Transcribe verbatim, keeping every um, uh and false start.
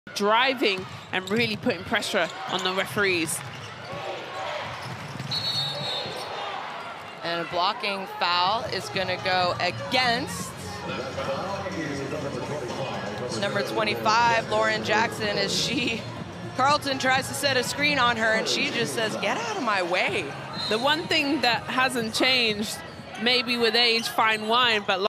driving and really putting pressure on the referees. And a blocking foul is going to go against number twenty-five, Lauren Jackson, as she, Carleton tries to set a screen on her, and she just says, get out of my way. The one thing that hasn't changed, maybe with age, fine wine, but